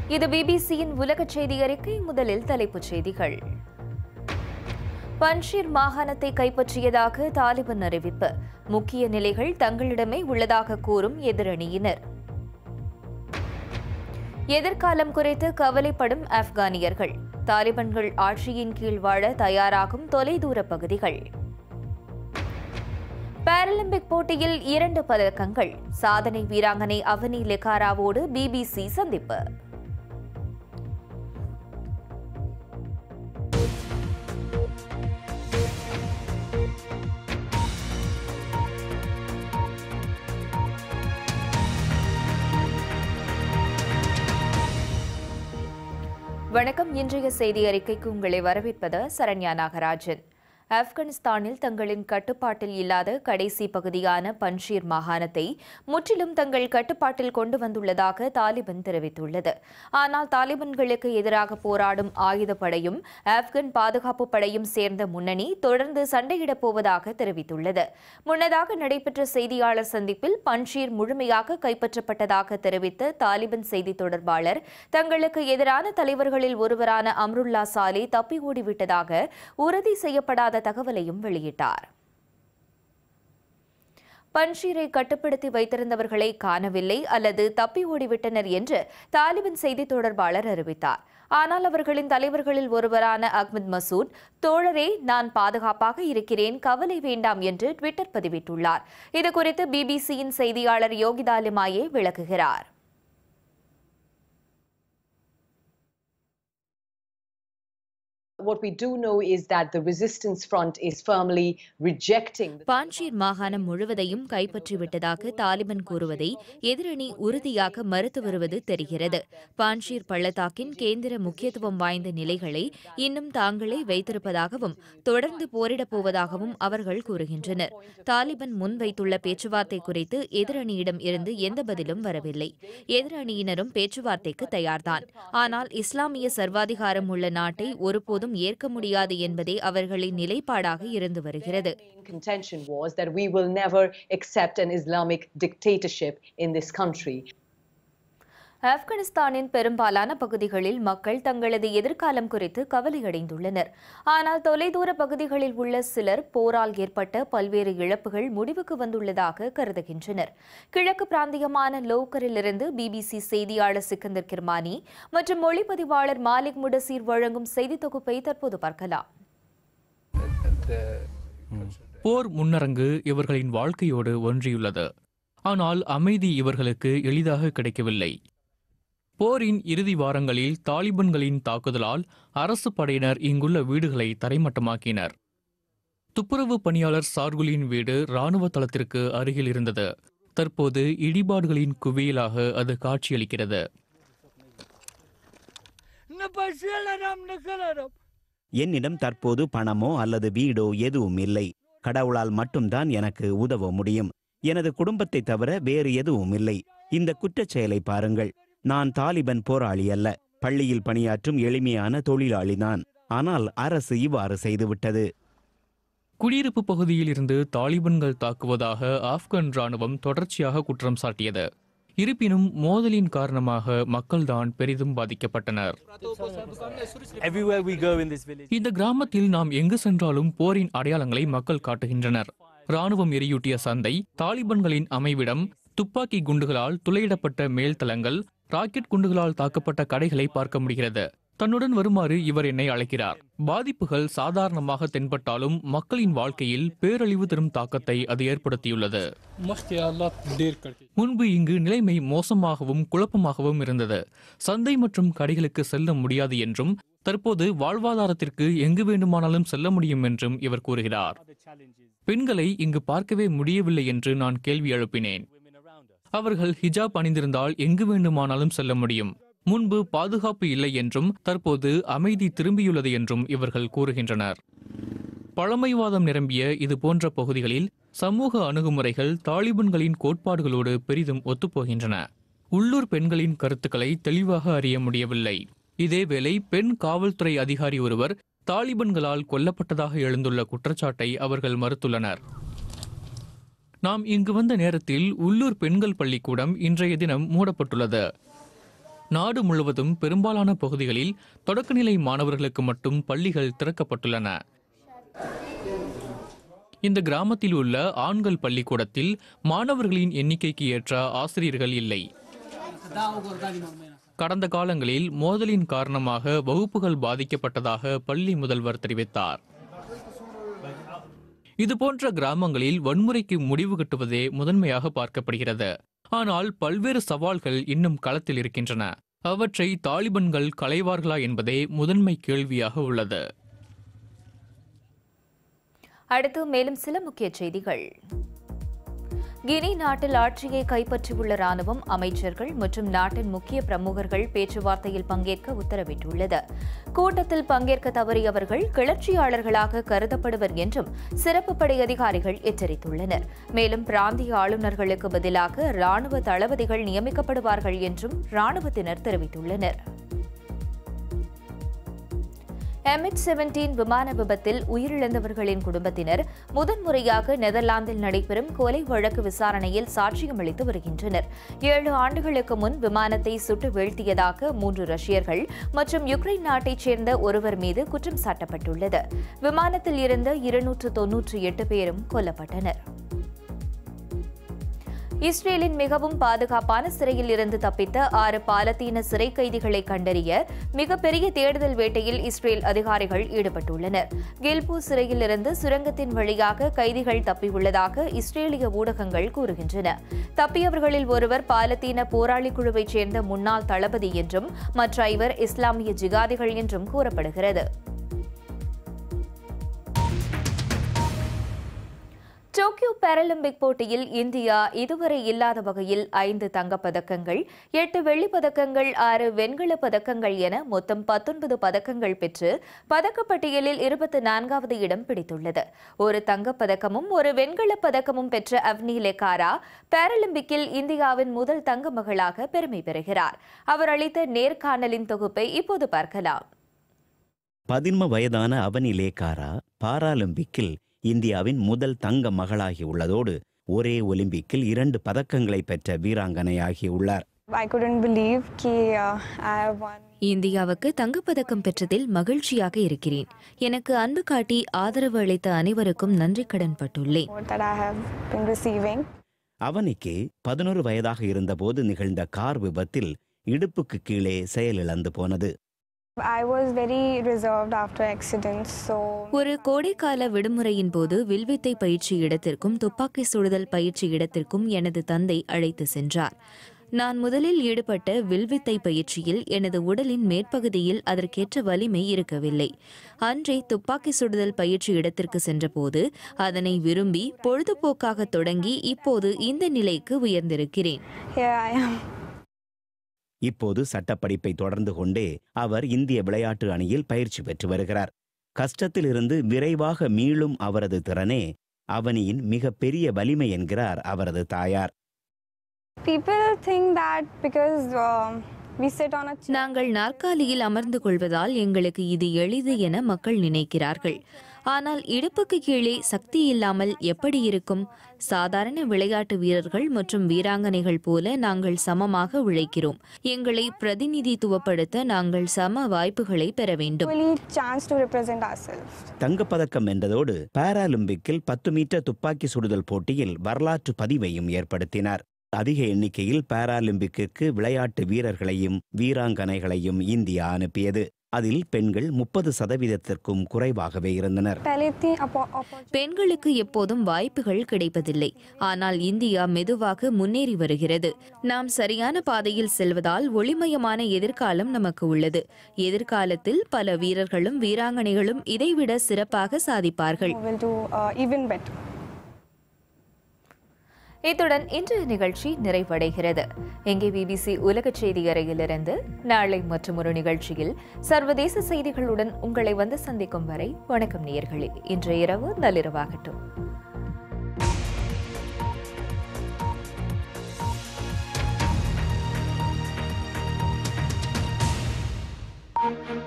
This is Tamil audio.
இது பிபிசியின் உலக செய்தி அறிக்கை. முதலில் தலைப்புச் செய்திகள். பன்ஷீர் மாகாணத்தை கைப்பற்றியதாக தாலிபான் அறிவிப்பு. முக்கிய நிலைகள் தங்களிடமே உள்ளதாக கூறும் எதிரணியினர். எதிர்காலம் குறித்து கவலைப்படும் ஆப்கானியர்கள். தாலிபான்கள் ஆட்சியின் கீழ் வாழ தயாராகும் தொலைதூர பகுதிகள். பாராலிம்பிக் போட்டியில் 2 பதக்கங்கள். சாதனை வீராங்கனை அவனி லெகாராவோடு பிபிசி சந்திப்பு. வணக்கம். இன்றைய செய்தி அறிக்கைக்கு உங்களை வரவேற்பது சரண்யா நாகராஜன். ஆப்கானிஸ்தானில் தங்களின் கட்டுப்பாட்டில் இல்லாத கடைசி பகுதியான பன்ஷீர் மாகாணத்தை முற்றிலும் தங்கள் கட்டுப்பாட்டில் கொண்டு வந்துள்ளதாக தாலிபான் தெரிவித்துள்ளது. ஆனால் தாலிபான்களுக்கு எதிராக போராடும் ஆயுதப்படையும் ஆப்கான் பாதுகாப்பு படையும் சேர்ந்த முன்னணி தொடர்ந்து சண்டையிடப் போவதாக தெரிவித்துள்ளது. முன்னதாக நடைபெற்ற செய்தியாளர் சந்திப்பில் பன்ஷீர் முழுமையாக கைப்பற்றப்பட்டதாக தெரிவித்த தாலிபான் செய்தி தொடர்பாளர் தங்களுக்கு எதிரான தலைவர்களில் ஒருவரான அம்ருல்லா சாலே தப்பி ஓடிவிட்டதாக உறுதி செய்யப்படாத தகவலையும் வெளியிட்டார். பன்ஷீரை கட்டுப்படுத்தி வைத்திருந்தவர்களை காணவில்லை அல்லது தப்பி ஓடிவிட்டனர் என்று தாலிபான் செய்தி தொடர்பாளர் அறிவித்தார். ஆனால் அவர்களின் தலைவர்களில் ஒருவரான அஹ்மத் மசூத், தோழரே, நான் பாதுகாப்பாக இருக்கிறேன், கவலை வேண்டாம் என்று ட்விட்டர் பதிவிட்டுள்ளார். இதுகுறித்து பிபிசியின் செய்தியாளர் யோகிதா லிமாயே விளக்குகிறார். What we do know is that the resistance front is firmly rejecting. Panjshir மாகாணம் முழுவதையும் கைப்பற்றிவிட்டதாக தாலிபான் கூறுவதை எதிரணி உறுதியாக மறுத்து வருவது தெரிகிறது. பன்ஷீர் பள்ளத்தாக்கின் கேந்திர முக்கியத்துவம் வாய்ந்த நிலைகளை இன்னும் தாங்களே வைத்திருப்பதாகவும் தொடர்ந்து போரிடப் போவதாகவும் அவர்கள் கூறுகின்றனர். தாலிபான் முன்வைத்துள்ள பேச்சுவார்த்தை குறித்து எதிரணியிடம் இருந்து எந்த பதிலும் வரவில்லை. எதிரணியினரும் பேச்சுவார்த்தைக்கு தயார்தான். ஆனால் இஸ்லாமிய சர்வாதிகாரம் உள்ள நாட்டை ஒருபோதும் ஏற்க முடியாது என்பதே அவர்களின் நிலைப்பாடாக இருந்து வருகிறது. Contention was that we will never accept an Islamic dictatorship in this country. ஆப்கானிஸ்தானின் பெரும்பாலான பகுதிகளில் மக்கள் தங்களது எதிர்காலம் குறித்து கவலையடைந்துள்ளனர். ஆனால் தொலைதூர பகுதிகளில் உள்ள சிலர் போரால் ஏற்பட்ட பல்வேறு இழப்புகள் முடிவுக்கு வந்துள்ளதாக கருதுகின்றனர். கிழக்கு பிராந்தியமான லோக்கரிலிருந்து பிபிசி செய்தியாளர் சிக்கந்தர் கிர்மானி மற்றும் ஒளிப்பதிவாளர் மாலிக் முடசீர் வழங்கும் செய்தி தொகுப்பை தற்போது பார்க்கலாம். போர் முன்னரங்கு இவர்களின் வாழ்க்கையோடு ஒன்றியுள்ளது. ஆனால் அமைதி இவர்களுக்கு எளிதாக கிடைக்கவில்லை. போரின் இறுதி வாரங்களில் தாலிபான்களின் தாக்குதலால் அரசு படையினர் இங்குள்ள வீடுகளை தரைமட்டமாக்கினர். துப்புரவு பணியாளர் சார்குலின் வீடு இராணுவ தளத்திற்கு அருகில் இருந்தது. தற்போது இடிபாடுகளின் குவியலாக அது காட்சியளிக்கிறது. என்னிடம் தற்போது பணமோ அல்லது வீடோ எதுவும் இல்லை. கடவுளால் மட்டும்தான் எனக்கு உதவ முடியும். எனது குடும்பத்தை தவிர வேறு எதுவும் இல்லை. இந்த குற்றச் செயலை பாருங்கள். நான் தாலிபான் போராளி அல்ல, பள்ளியில் பணியாற்றும் எளிமையான தொழிலாளிதான். ஆனால் அரசு இவ்வாறு செய்துவிட்டது. குடியிருப்பு பகுதியில் இருந்து தாலிபான்கள் தாக்குவதாக ஆப்கான் இராணுவம் தொடர்ச்சியாக குற்றம் சாட்டியது. இருப்பினும் மோதலின் காரணமாக மக்கள்தான் பெரிதும் பாதிக்கப்பட்டனர். இந்த கிராமத்தில் நாம் எங்கு சென்றாலும் போரின் அடையாளங்களை மக்கள் காட்டுகின்றனர். இராணுவம் எரியூட்டிய சந்தை, தாலிபான்களின் அமைவிடம், துப்பாக்கி குண்டுகளால் துளையிடப்பட்ட மேல்தளங்கள், ராக்கெட் குண்டுகளால் தாக்கப்பட்ட கடைகளை பார்க்க முடிகிறது. தன்னுடன் வருமாறு இவர் என்னை அழைக்கிறார். பாதிப்புகள் சாதாரணமாக தென்பட்டாலும் மக்களின் வாழ்க்கையில் பேரழிவு தரும் தாக்கத்தை அது ஏற்படுத்தியுள்ளது. முன்பு இங்கு நிலைமை மோசமாகவும் குழப்பமாகவும் இருந்தது. சந்தை மற்றும் கடைகளுக்கு செல்ல முடியாது என்றும் தற்போது வாழ்வாதாரத்திற்கு எங்கு வேண்டுமானாலும் செல்ல முடியும் என்றும் இவர் கூறுகிறார். பெண்களை இங்கு பார்க்கவே முடியவில்லை என்று நான் கேள்வி எழுப்பினேன். அவர்கள் ஹிஜாப் அணிந்திருந்தால் எங்கு வேண்டுமானாலும் செல்ல முடியும். முன்பு பாதுகாப்பு இல்லை என்றும் தற்போது அமைதி திரும்பியுள்ளது என்றும் இவர்கள் கூறுகின்றனர். பழமைவாதம் நிரம்பிய இது போன்ற பகுதிகளில் சமூக அணுகுமுறைகள் தாலிபான்களின் கோட்பாடுகளோடு பெரிதும் ஒத்துப்போகின்றன. உள்ளூர் பெண்களின் கருத்துக்களை தெளிவாக அறிய முடியவில்லை. இதேவேளை பெண் காவல்துறை அதிகாரி ஒருவர் தாலிபான்களால் கொல்லப்பட்டதாக எழுந்துள்ள குற்றச்சாட்டை அவர்கள் மறுத்துள்ளனர். நாம் இங்கு வந்த நேரத்தில் உள்ளூர் பெண்கள் பள்ளிக்கூடம் இன்றைய தினம் மூடப்பட்டுள்ளது. நாடு முழுவதும் பெரும்பாலான பகுதிகளில் தொடக்கநிலை மாணவர்களுக்கு மட்டும் பள்ளிகள் திறக்கப்பட்டுள்ளன. இந்த கிராமத்தில் உள்ள ஆண்கள் பள்ளிக்கூடத்தில் மாணவர்களின் எண்ணிக்கைக்கு ஏற்ற ஆசிரியர்கள் இல்லை. கடந்த காலங்களில் மோதலின் காரணமாக வகுப்புகள் பாதிக்கப்பட்டதாக பள்ளி முதல்வர் தெரிவித்தார். இதுபோன்ற கிராமங்களில் வன்முறைக்கு முடிவு கட்டுவதே முதன்மையாக பார்க்கப்படுகிறது. ஆனால் பல்வேறு சவால்கள் இன்னும் களத்தில் இருக்கின்றன. அவற்றை தாலிபன்கள் களைவார்களா என்பதே முதன்மை கேள்வியாக உள்ளது. அடுத்து மேலும் சில முக்கிய செய்திகள். கினி நாட்டில் ஆட்சியை கைப்பற்றியுள்ள ராணுவம், அமைச்சர்கள் மற்றும் நாட்டின் முக்கிய பிரமுகர்கள் பேச்சுவார்த்தையில் பங்கேற்க உத்தரவிட்டுள்ளது. கூட்டத்தில் பங்கேற்க தவறியவர்கள் கிளர்ச்சியாளர்களாக கருதப்படுவர் என்றும் சிறப்பு படை அதிகாரிகள் எச்சரித்துள்ளனர். மேலும் பிராந்திய ஆளுநர்களுக்கு பதிலாக ராணுவ தளபதிகள் நியமிக்கப்படுவார்கள் என்றும் ராணுவத்தினர் தெரிவித்துள்ளனர். MH17 விமான விபத்தில் உயிரிழந்தவர்களின் குடும்பத்தினர் முதன்முறையாக நெதர்லாந்தில் நடைபெறும் கொலை வழக்கு விசாரணையில் சாட்சியம் அளித்து வருகின்றனர். 7 ஆண்டுகளுக்கு முன் விமானத்தை சுட்டு வீழ்த்தியதாக 3 ரஷ்யர்கள் மற்றும் யுக்ரைன் நாட்டைச் சேர்ந்த ஒருவர் மீது குற்றம் சாட்டப்பட்டுள்ளது. விமானத்தில் இருந்த 298 பேரும் கொல்லப்பட்டனர். இஸ்ரேலின் மிகவும் பாதுகாப்பான சிறையில் இருந்து தப்பித்த 6 பாலத்தீன சிறை கைதிகளை கண்டறிய மிகப்பெரிய தேடுதல் வேட்டையில் இஸ்ரேல் அதிகாரிகள் ஈடுபட்டுள்ளனர். கில்பூ சிறையில் இருந்து சுரங்கத்தின் வழியாக கைதிகள் தப்பியுள்ளதாக இஸ்ரேலிய ஊடகங்கள் கூறுகின்றன. தப்பியவர்களில் ஒருவர் பாலத்தீன போராளி குழுவைச் சேர்ந்த முன்னாள் தளபதி என்றும் மற்ற 5 இஸ்லாமிய ஜிகாதிகள் என்றும் கூறப்படுகிறது. டோக்கியோ பாராலிம்பிக் போட்டியில் இந்தியா இதுவரை இல்லாத வகையில் 5 தங்கப்பதக்கங்கள், 8 வெள்ளிப் பதக்கங்கள், 6 வெண்கலப் பதக்கங்கள் என மொத்தம் 19 பதக்கங்கள் பெற்று பதக்கப்பட்டியலில் 24வது இடம் பிடித்துள்ளது. ஒரு தங்கப்பதக்கமும் ஒரு வெண்கலப் பதக்கமும் பெற்ற அவ்னி லெக்காரா பாராலிம்பிக்கில் இந்தியாவின் முதல் தங்க மகளாக பெருமை பெறுகிறார். அவர் அளித்த நேர்காணலின் தொகுப்பை இப்போது பார்க்கலாம். 11 வயதான அவனி லேக்காரா பாராலிம்பிக்கில் இந்தியாவின் முதல் தங்க மகளாகி உள்ளதோடு ஒரே ஒலிம்பிக்கில் 2 பதக்கங்களை பெற்ற வீராங்கனையாகியுள்ளார். இந்தியாவுக்கு தங்கப்பதக்கம் பெற்றதில் மகிழ்ச்சியாக இருக்கிறேன். எனக்கு அன்பு காட்டி ஆதரவு அளித்த அனைவருக்கும் நன்றி கடன் பட்டுள்ளேன். அவனிக்கு 11 வயதாக இருந்தபோது நிகழ்ந்த கார் விபத்தில் இடுப்புக்கு கீழே செயலிழந்து போனது. ஒரு கோடைக்கால விடுமுறையின் போது வில்வித்தை பயிற்சி இடத்திற்கும் துப்பாக்கி சுடுதல் பயிற்சி இடத்திற்கும் எனது தந்தை அழைத்து சென்றார். நான் முதலில் ஈடுபட்ட வில்வித்தை பயிற்சியில் எனது உடலின் மேற்பகுதியில் அதற்கேற்ற வலிமை இருக்கவில்லை. அன்றே துப்பாக்கி சுடுதல் பயிற்சி இடத்திற்கு சென்றபோது அதனை விரும்பி பொழுதுபோக்காக தொடங்கி இப்போது இந்த நிலைக்கு உயர்ந்திருக்கிறேன். இப்போது சட்டப்படிப்பை தொடர்ந்து கொண்டே அவர் இந்திய விளையாட்டு அணியில் பயிற்சி பெற்று வருகிறார். கஷ்டத்திலிருந்து விரைவாக மீளும் அவரது திறனே அவனியின் மிக பெரிய வலிமை என்கிறார் அவரது தாயார். நாங்கள் நாற்காலியில் அமர்ந்து கொள்வதால் எங்களுக்கு இது எளிது என மக்கள் நினைக்கிறார்கள். ஆனால் இடுப்புக்கு கீழே சக்தி இல்லாமல் எப்படி இருக்கும்? சாதாரண விளையாட்டு வீரர்கள் மற்றும் வீராங்கனைகள் போல நாங்கள் சமமாக உழைக்கிறோம். எங்களை பிரதிநிதித்துவப்படுத்த நாங்கள் சம வாய்ப்புகளை பெற வேண்டும். தங்கப்பதக்கம் வென்றதோடு பாராலிம்பிக்கில் 10 மீட்டர் துப்பாக்கி சுடுதல் போட்டியில் வரலாற்று பதிவையும் ஏற்படுத்தினார். அதிக எண்ணிக்கையில் பாராலிம்பிக்கிற்கு விளையாட்டு வீரர்களையும் வீராங்கனைகளையும் இந்தியா அனுப்பியது. அதில் பெண்கள் 30%க்கும் குறைவாகவே இருந்தனர். பெண்களுக்கு எப்போதும் வாய்ப்புகள் கிடைப்பதில்லை. ஆனால் இந்தியா மெதுவாக முன்னேறி வருகிறது. நாம் சரியான பாதையில் செல்வதால் ஒளிமயமான எதிர்காலம் நமக்கு உள்ளது. எதிர்காலத்தில் பல வீரர்களும் வீராங்கனைகளும் இதைவிட சிறப்பாக சாதிப்பார்கள். இத்துடன் இன்றைய நிகழ்ச்சி நிறைவடைகிறது. இங்கே BBC உலக செய்தி அறையிலிருந்து நாளை மற்றொரு நிகழ்ச்சியில் சர்வதேச செய்திகளுடன் உங்களை வந்து சந்திக்கும் வரை வணக்கம் நேயர்களே. இன்றைய இரவு நள்ளிரவாகட்டும்.